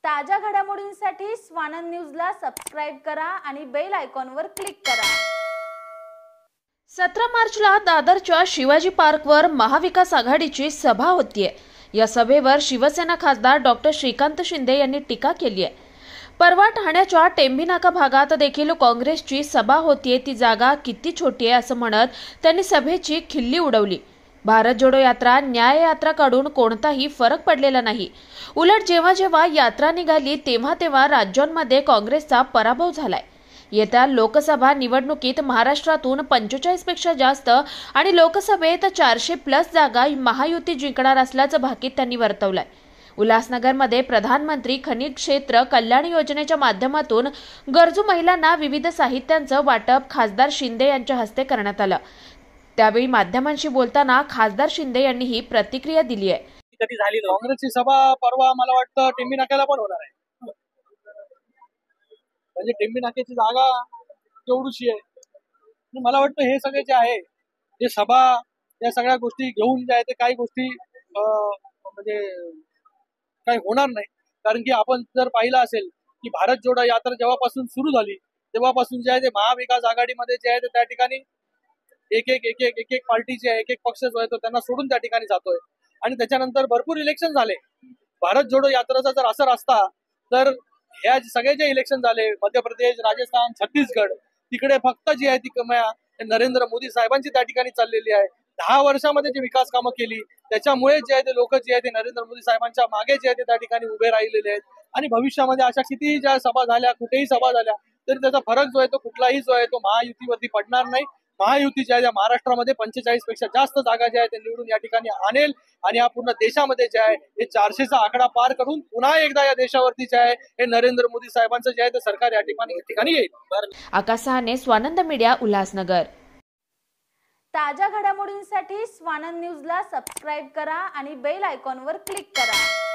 ताज्या घडामोडींसाठी स्वानंद न्यूजला सबस्क्राइब करा आणि बेल आयकॉनवर क्लिक करा। 17 मार्चला दादरच्या शिवाजी पार्कवर महाविकास आघाडीची सभा होतीये। या सभेवर शिवसेना खासदार डॉक्टर श्रीकांत शिंदे यांनी टीका केली आहे। परवा ठाण्याच्या टेंभीनाका भागात देखील काँग्रेसची सभा होतीये, ती जागा किती छोटी आहे असं म्हणत त्यांनी सभेची खिल्ली उडवली। भारत जोडो यात्रा न्याय यात्रा काढून कोणताही फरक पडलेला नाही। उलट जेव्हा जेव्हा यात्रा निघाली तेव्हा राज्यांमध्ये काँग्रेसचा पराभव झालाय। येत्या लोकसभा निवडणुकीत महाराष्ट्रातून 45 पेक्षा जास्त आणि लोकसभेत 400+ जागा महायुती जिंकणार असल्याचं भाकीत त्यांनी वर्तवलंय। उल्हासनगरमध्ये प्रधानमंत्री खनिज क्षेत्र कल्याण योजनेच्या माध्यमातून गरजू महिलांना विविध साहित्यांचं वाटप खासदार शिंदे यांच्या हस्ते करण्यात आलं। त्यावेळी माध्यमांशी बोलताना खासदार शिंदे यांनी ही प्रतिक्रिया दिली आहे। कधी झाली काँग्रेसची सभा परवा मला वाटतं टेंभीनाक्याला पण होणार आहे। म्हणजे टेंभीनाक्याची जागा तेवढीशी आहे। मला वाटतं हे सगळे जे आहे जे सभा या सगळ्या गोष्टी घेऊन जे आहे ते काही गोष्टी म्हणजे काही होणार नाही। कारण की आपण जर पाहिलं असेल की भारत जोडो यात्रा जेव्हापासून सुरू झाली तेव्हापासून जे आहे ते महाविकास आघाडीमध्ये जे आहे ते त्या ठिकाणी एक एक पार्टीचे एक एक पक्ष जो आहे तो त्यांना सोडून त्या ठिकाणी जातोय। आणि त्याच्यानंतर भरपूर इलेक्शन झाले। भारत जोडो यात्रेचा जर असर असता तर ह्या सगळे जे इलेक्शन झाले मध्य प्रदेश, राजस्थान, छत्तीसगड तिकडे फक्त जी आहे ती नरेंद्र मोदी साहेबांची त्या ठिकाणी चाललेली आहे। 10 वर्षामध्ये जी विकास कामं केली त्याच्यामुळे जे आहे ते लोक जे आहे ते नरेंद्र मोदी साहेबांच्या मागे जे आहे ते त्या ठिकाणी उभे राहिलेले आहेत। आणि भविष्यामध्ये अशा कितीही ज्या सभा झाल्या कुठेही सभा झाल्या तरी त्याचा फरक जो आहे तो कुठलाही जो आहे तो महायुतीवरती पडणार नाही। महायुती ज्या आहे महाराष्ट्रामध्ये 45 पेक्षा जास्त जागा ज्या आहेत ते निवडून या ठिकाणी आणेल आणि या पूर्ण देशामध्ये जे आहे हे 400चा आकडा पार करून पुन्हा एकदा या देशावरती जे आहे हे नरेंद्र मोदी साहेबांचं जे आहे ते सरकार या ठिकाणी येईल। आकाश सहाने, स्वानंद मीडिया, उल्हासनगर। ताज्या घडामोडींसाठी स्वानंद न्यूजला सबस्क्राइब करा आणि बेल आयकॉनवर क्लिक करा।